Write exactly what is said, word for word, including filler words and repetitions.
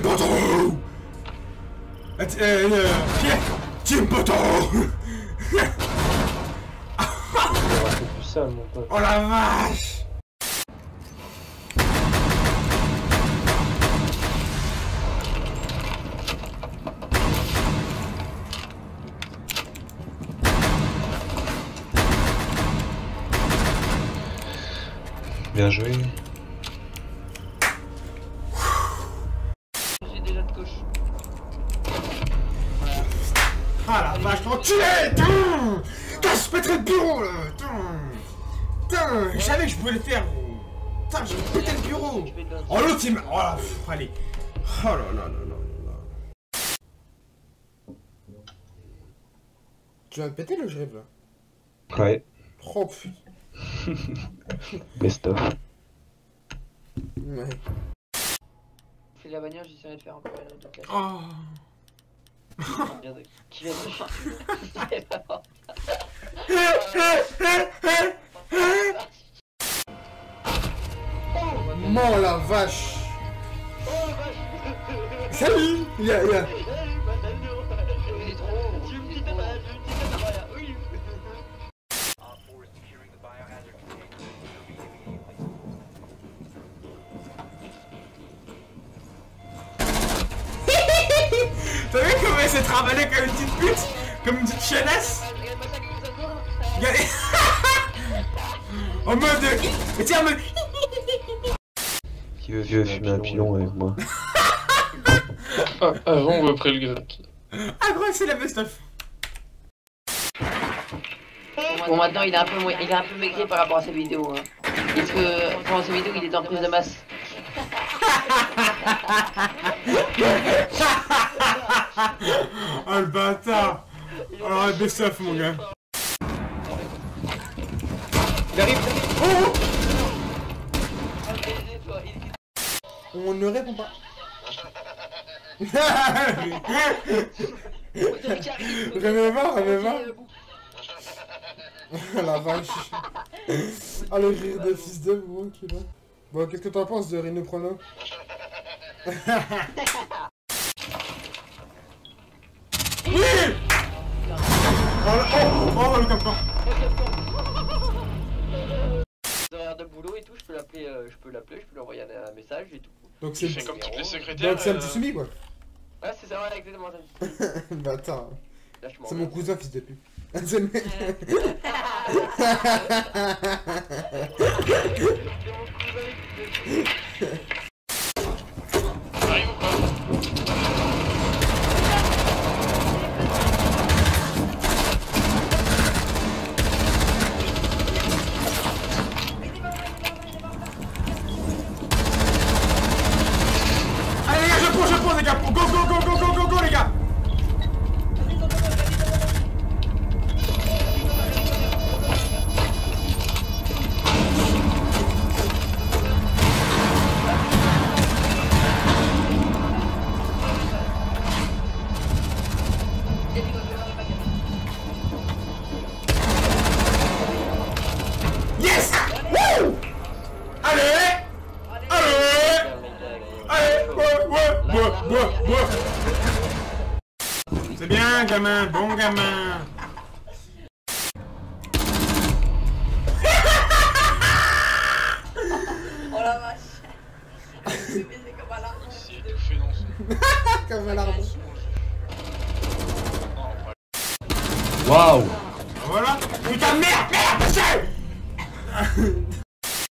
J'aime pas trop. Euh, euh, J'aime pas trop. plus sale, mon pote. Oh la vache. Bien joué. J'ai déjà de coche. Ah la vache, enculé. Putain, putain, je pèterais le bureau là. Putain, putain, je savais que je pouvais le faire. Putain, je vais péter le bureau. Oh l'autre il m'a... Oh là, pff, allez. Oh là là là là là. Tu vas me péter le je rêve là. Ouais. Oh putain. Best of. Ouais. Fais la bannière, j'essaierai de faire encore une autre classe. Oh. Qui vient de chercher. Oh la vache. Salut. Y'a y'a. T'as vu comment elle s'est travaillée comme une petite pute? Comme une petite chiennasse? Regardez. En mode... Mais tiens en mode... Qui veut fumer un pilon avec moi? Ah, avant ou après le grec? Ah gros, c'est la best-of. Bon, maintenant il est un peu moins, il est un peu maigri par rapport à ses vidéos. Hein. Parce que pendant ses vidéos il est en prise de masse. Oh le bâtard. Oh la best-of mon gars. Il arrive. Oh. On ne répond pas. Réveille pas, réveille pas. La vache. Ah le rire de fils de vous qui va. Bon, qu'est-ce que t'en penses de Rhino Prono? Oui. Oh, oh, oh, le capteur. Horaires de boulot et tout, je peux l'appeler, euh, je peux l'appeler, je peux lui envoyer un, un message et tout. Donc c'est comme toutes les secrétaires. Donc c'est un euh... petit soumis quoi. Ouais, c'est ça, ouais, exactement ça. Bâtard. C'est mon cousin, fils de pute. C'est le mec. Arrive ou pas? Allez les gars, je prends, je prends les gars. Go, go, go, go, go, go, go les gars. Yes! Wouh! Allez! Allez! Allez! Ouais, ouais, ouais, ouais, ouais. C'est bien, gamin, bon gamin. Oh la vache. C'est baisé comme un larme. Il s'est étouffé dans son... Comme un larme. Waouh! Voilà. Putain, merde, merde, monsieur!